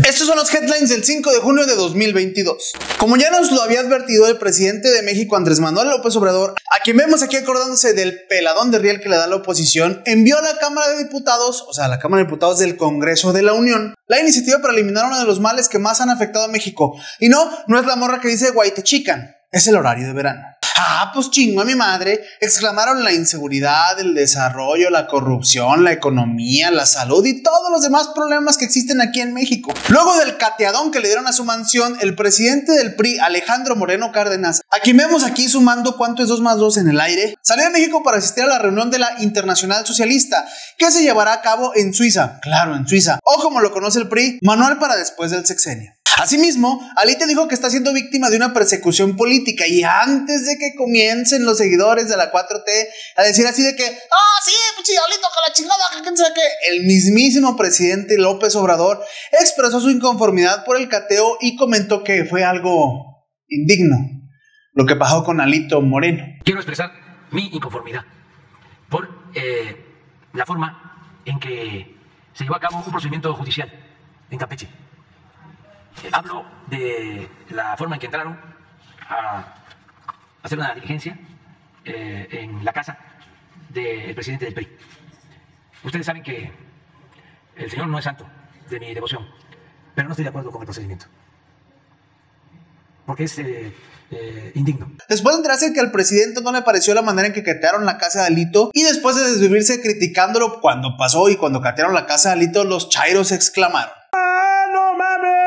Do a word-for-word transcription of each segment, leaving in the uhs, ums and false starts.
Estos son los headlines del cinco de junio de dos mil veintidós. Como ya nos lo había advertido el presidente de México, Andrés Manuel López Obrador, a quien vemos aquí acordándose del peladón de riel que le da la oposición, envió a la Cámara de Diputados, o sea, a la Cámara de Diputados del Congreso de la Unión, la iniciativa para eliminar uno de los males que más han afectado a México. Y no, no es la morra que dice guaytechican, es el horario de verano. Ah, pues chingo a mi madre, exclamaron la inseguridad, el desarrollo, la corrupción, la economía, la salud y todos los demás problemas que existen aquí en México. Luego del cateadón que le dieron a su mansión, el presidente del P R I, Alejandro Moreno Cárdenas, a quien vemos aquí sumando cuánto es dos más dos en el aire, salió de México para asistir a la reunión de la Internacional Socialista, que se llevará a cabo en Suiza, claro, en Suiza, o como lo conoce el P R I, manual para después del sexenio. Asimismo, Alito dijo que está siendo víctima de una persecución política y antes de que comiencen los seguidores de la cuatro T a decir así de que ¡ah, sí, pues Alito, que la chingada, que quién sabe qué! El mismísimo presidente López Obrador expresó su inconformidad por el cateo y comentó que fue algo indigno lo que pasó con Alito Moreno. Quiero expresar mi inconformidad por eh, la forma en que se llevó a cabo un procedimiento judicial en Campeche. Hablo de la forma en que entraron a hacer una diligencia eh, en la casa del presidente del P R I. Ustedes saben que el señor no es santo de mi devoción, pero no estoy de acuerdo con el procedimiento, porque es eh, eh, indigno. Después de enterarse que al presidente no le pareció la manera en que catearon la casa de Alito, y después de desvivirse criticándolo cuando pasó y cuando catearon la casa de Alito, los chairos exclamaron: ¡ah, no mames!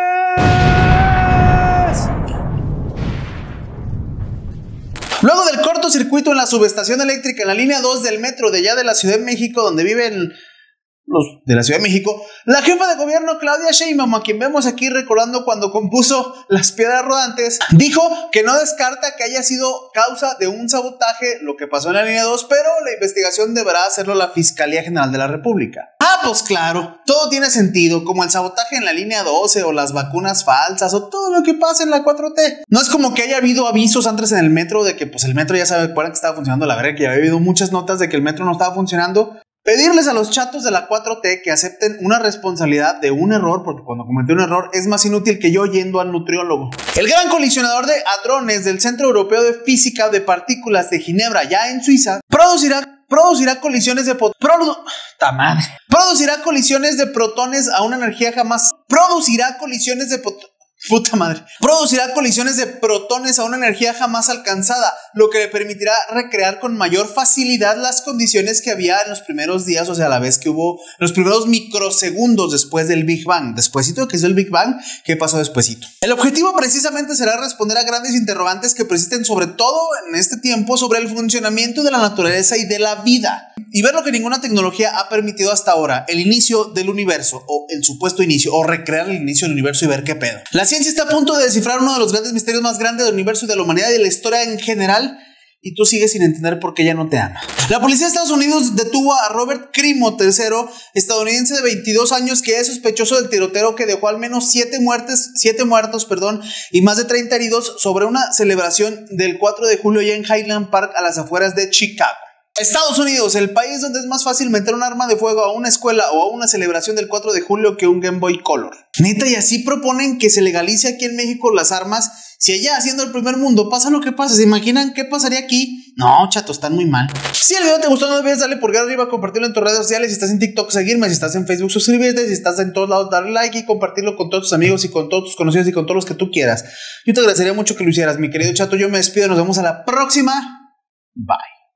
Luego del cortocircuito en la subestación eléctrica en la línea dos del metro de allá de la Ciudad de México, donde viven los de la Ciudad de México, la jefa de gobierno Claudia Sheinbaum, a quien vemos aquí recordando cuando compuso Las Piedras Rodantes, dijo que no descarta que haya sido causa de un sabotaje lo que pasó en la línea dos, pero la investigación deberá hacerlo la Fiscalía General de la República. Ah, pues claro, todo tiene sentido, como el sabotaje en la línea doce o las vacunas falsas o todo lo que pasa en la cuatro T. No es como que haya habido avisos antes en el metro de que pues el metro ya se acuerdan que estaba funcionando, la verdad que ya había habido muchas notas de que el metro no estaba funcionando. Pedirles a los chatos de la cuatro T que acepten una responsabilidad de un error, porque cuando cometió un error es más inútil que yo yendo al nutriólogo. El gran colisionador de hadrones del Centro Europeo de Física de Partículas de Ginebra, ya en Suiza, producirá Producirá colisiones de produ ¡Ta madre! Producirá colisiones de protones a una energía jamás. Producirá colisiones de Puta madre. Producirá colisiones de protones a una energía jamás alcanzada, lo que le permitirá recrear con mayor facilidad las condiciones que había en los primeros días, o sea, a la vez que hubo los primeros microsegundos después del Big Bang. Despuésito que es el Big Bang, ¿qué pasó despuésito? El objetivo precisamente será responder a grandes interrogantes que persisten, sobre todo en este tiempo, sobre el funcionamiento de la naturaleza y de la vida. Y ver lo que ninguna tecnología ha permitido hasta ahora, el inicio del universo, o el supuesto inicio, o recrear el inicio del universo y ver qué pedo. La ciencia está a punto de descifrar uno de los grandes misterios más grandes del universo y de la humanidad y de la historia en general, y tú sigues sin entender por qué ella no te ama. La policía de Estados Unidos detuvo a Robert Crimo tercero, estadounidense de veintidós años, que es sospechoso del tiroteo que dejó al menos siete muertes, siete muertos, perdón, y más de treinta heridos sobre una celebración del cuatro de julio ya en Highland Park, a las afueras de Chicago. Estados Unidos, el país donde es más fácil meter un arma de fuego a una escuela o a una celebración del cuatro de julio que un Game Boy Color. Neta, y así proponen que se legalice aquí en México las armas. Si allá, haciendo el primer mundo, pasa lo que pasa, ¿se imaginan qué pasaría aquí? No, chato, están muy mal. Si el video te gustó, no olvides darle pulgar arriba, compartirlo en tus redes sociales. Si estás en TikTok, seguirme. Si estás en Facebook, suscríbete. Si estás en todos lados, darle like y compartirlo con todos tus amigos y con todos tus conocidos y con todos los que tú quieras. Yo te agradecería mucho que lo hicieras, mi querido chato. Yo me despido, nos vemos a la próxima. Bye.